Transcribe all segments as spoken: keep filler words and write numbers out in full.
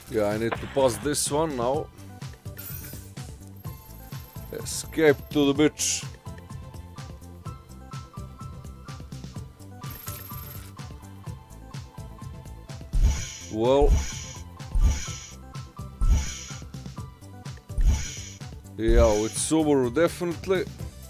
Yeah, I need to pass this one now. Escape to the beach. Well. Yeah, with Subaru definitely.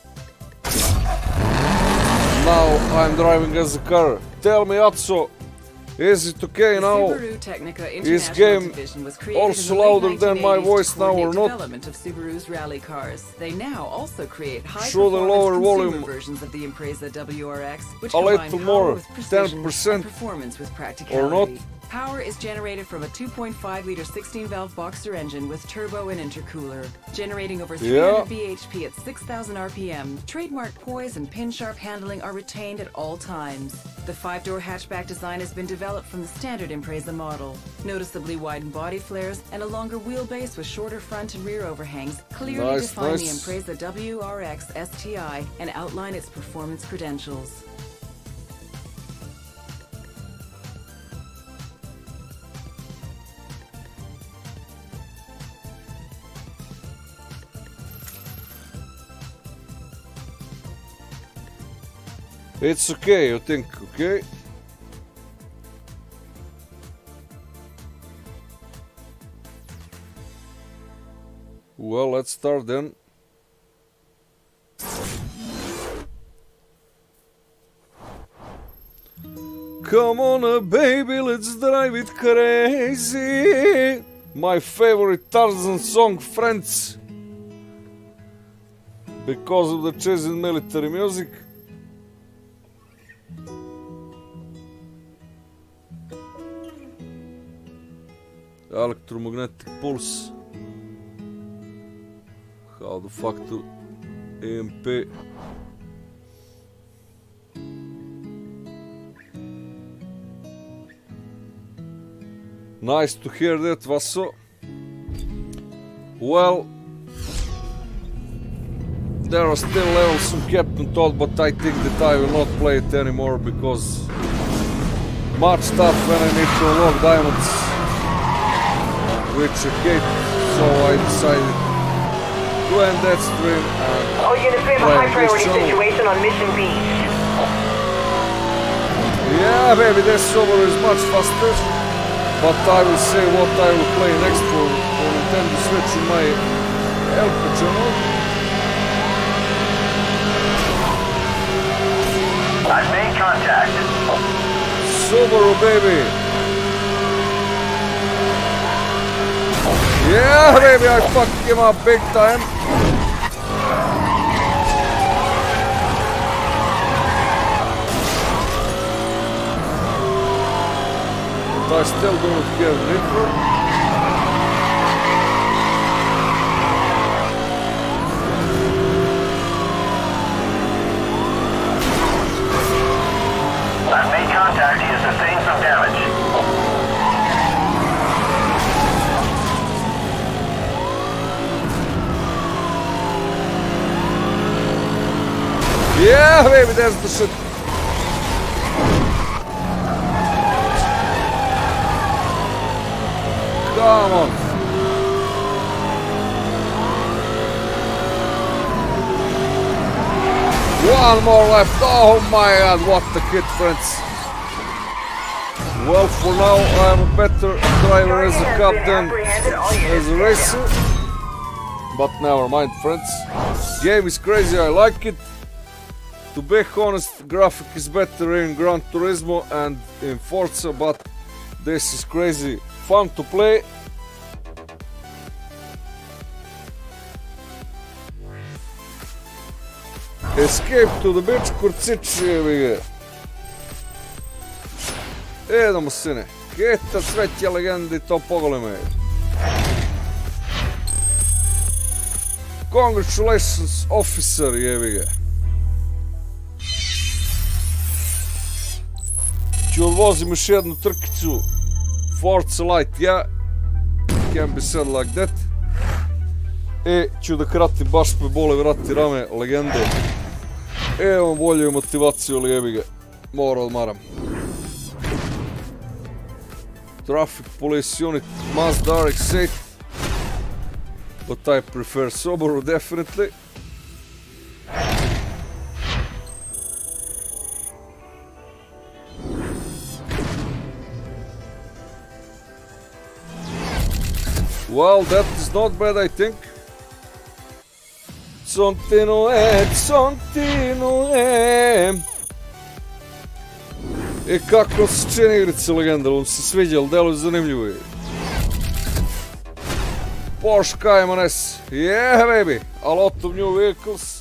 Now I'm driving as a car. Tell me, Atso, is it okay now? Is game also louder than my voice now or not? Development of Subaru's rally cars. They now also create high-performance lower volume versions of the Impreza W R X, which a little more, with precision ten percent and performance with practicality. or not. Power is generated from a two point five liter sixteen valve boxer engine with turbo and intercooler, generating over three hundred Yeah. B H P at six thousand R P M. Trademark poise and pin-sharp handling are retained at all times. The five-door hatchback design has been developed from the standard Impreza model. Noticeably widened body flares and a longer wheelbase with shorter front and rear overhangs clearly Nice, define nice. the Impreza W R X S T I and outline its performance credentials. It's okay, you think, okay? Well, let's start then. Come on, uh, baby, let's drive it crazy. My favorite Tarzan song, friends. Because of the chasing military music. Electromagnetic pulse. How the fuck to E M P? Nice to hear that, Vaso. Well, there are still levels on Captain Todd, but I think that I will not play it anymore because much stuff when I need to unlock diamonds, which I hate, so I decided to end that stream and all units, we have a high priority situation on Mission Beach. Yeah, baby, this Subaru is much faster, but I will say what I will play next for on Nintendo Switch in my Elka channel. I've made contact. Subaru, baby. Yeah, baby, I fucked him up big time. But I still don't have nitro. I've made contact. He has sustained some damage. Yeah, baby, that's the shit. Come on. One more left. Oh my god, what the kid, friends. Well, for now, I'm a better driver as a captain as a racer. But never mind, friends. Game is crazy, I like it. To be honest, graphic is better in Gran Turismo and in Forza, but this is crazy fun to play. Escape to the beach, kurcić, jebi ga. Idemo, sine. Keta cveće legendi, to pogledaj. Congratulations, officer, jebi ga. Ću odvozim još jednu trkicu. Forza Light, ja. Can be said like that. E, ću da kratim, baš me bole vrati rame, legende. Evo bolju motivaciju, ali jebi ga. Mora odmaram. traffic police unit, Mazda R X eight. But I prefer Subaru definitely. Well, that is not bad, I think. Zontino e, Zontino e. I kako se čini igrica Legenda, vam se sviđa, ali delo je zanimljivo je. Porsche Cayman S, yeah baby, a lot of new vehicles.